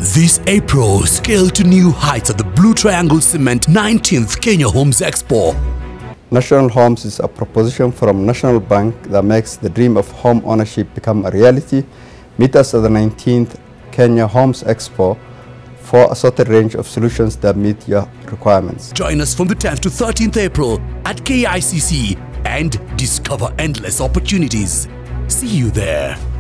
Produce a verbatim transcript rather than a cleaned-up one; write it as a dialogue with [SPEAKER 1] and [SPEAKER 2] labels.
[SPEAKER 1] This April, scale to new heights at the Blue Triangle Cement nineteenth Kenya Homes Expo.
[SPEAKER 2] National Homes is a proposition from National Bank that makes the dream of home ownership become a reality. Meet us at the nineteenth Kenya Homes Expo for a sorted range of solutions that meet your requirements.
[SPEAKER 1] Join us from the tenth to thirteenth April at K I C C and discover endless opportunities. See you there.